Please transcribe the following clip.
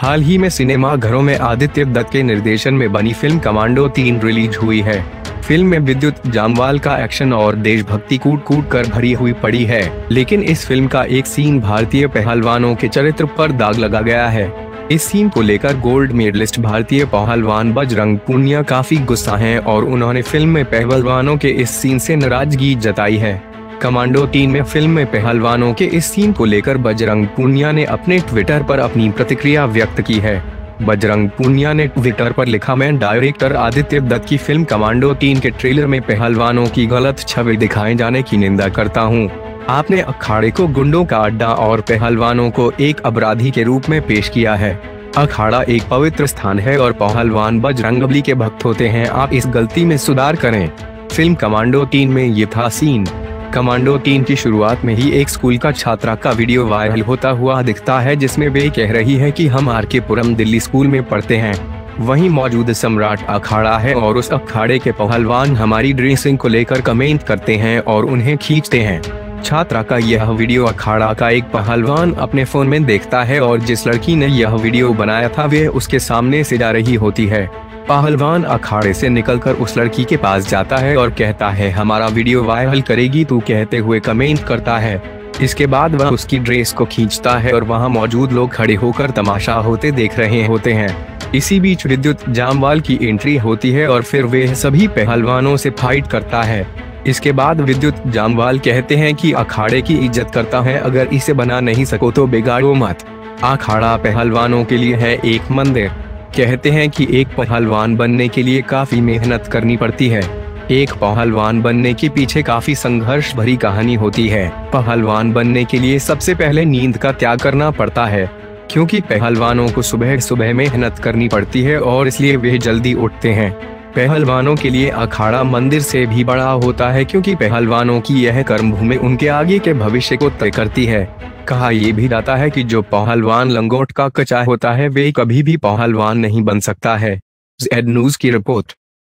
हाल ही में सिनेमा घरों में आदित्य दत्त के निर्देशन में बनी फिल्म कमांडो 3 रिलीज हुई है। फिल्म में विद्युत जामवाल का एक्शन और देशभक्ति कूट कूट कर भरी हुई पड़ी है, लेकिन इस फिल्म का एक सीन भारतीय पहलवानों के चरित्र पर दाग लगा गया है। इस सीन को लेकर गोल्ड मेडलिस्ट भारतीय पहलवान बजरंग पूनिया काफी गुस्सा हैं और उन्होंने फिल्म में पहलवानों के इस सीन से नाराजगी जताई है। कमांडो 3 में फिल्म में पहलवानों के इस सीन को लेकर बजरंग पूनिया ने अपने ट्विटर पर अपनी प्रतिक्रिया व्यक्त की है। बजरंग पूनिया ने ट्विटर पर लिखा, मैं डायरेक्टर आदित्य दत्त की फिल्म कमांडो 3 के ट्रेलर में पहलवानों की गलत छवि दिखाए जाने की निंदा करता हूं। आपने अखाड़े को गुंडों का अड्डा और पहलवानों को एक अपराधी के रूप में पेश किया है। अखाड़ा एक पवित्र स्थान है और पहलवान बजरंगबली के भक्त होते हैं। आप इस गलती में सुधार करें। फिल्म कमांडो 3 में ये था सीन। कमांडो 3 की शुरुआत में ही एक स्कूल का छात्रा का वीडियो वायरल होता हुआ दिखता है, जिसमें वे कह रही है कि हम आर के पुरम दिल्ली स्कूल में पढ़ते हैं। वहीं मौजूद सम्राट अखाड़ा है और उस अखाड़े के पहलवान हमारी ड्रेसिंग को लेकर कमेंट करते हैं और उन्हें खींचते हैं। छात्रा का यह वीडियो अखाड़ा का एक पहलवान अपने फोन में देखता है और जिस लड़की ने यह वीडियो बनाया था वे उसके सामने से जा रही होती है। पहलवान अखाड़े से निकलकर उस लड़की के पास जाता है और कहता है, हमारा वीडियो वायरल करेगी तू, कहते हुए कमेंट करता है। इसके बाद वह उसकी ड्रेस को खींचता है और वहां मौजूद लोग खड़े होकर तमाशा होते देख रहे होते हैं। इसी बीच विद्युत जामवाल की एंट्री होती है और फिर वे सभी पहलवानों से फाइट करता है। इसके बाद विद्युत जामवाल कहते हैं कि अखाड़े की इज्जत करता है, अगर इसे बना नहीं सको तो बिगाड़ो मत। अखाड़ा पहलवानों के लिए है एक मंदिर। कहते हैं कि एक पहलवान बनने के लिए काफी मेहनत करनी पड़ती है। एक पहलवान बनने के पीछे काफी संघर्ष भरी कहानी होती है। पहलवान बनने के लिए सबसे पहले नींद का त्याग करना पड़ता है, क्योंकि पहलवानों को सुबह सुबह मेहनत करनी पड़ती है और इसलिए वे जल्दी उठते हैं। पहलवानों के लिए अखाड़ा मंदिर से भी बड़ा होता है, क्योंकि पहलवानों की यह कर्मभूमि उनके आगे के भविष्य को तय करती है। कहा यह भी जाता है कि जो पहलवान लंगोट का कचा होता है वे कभी भी पहलवान नहीं बन सकता है। ज़ेड न्यूज़ की रिपोर्ट।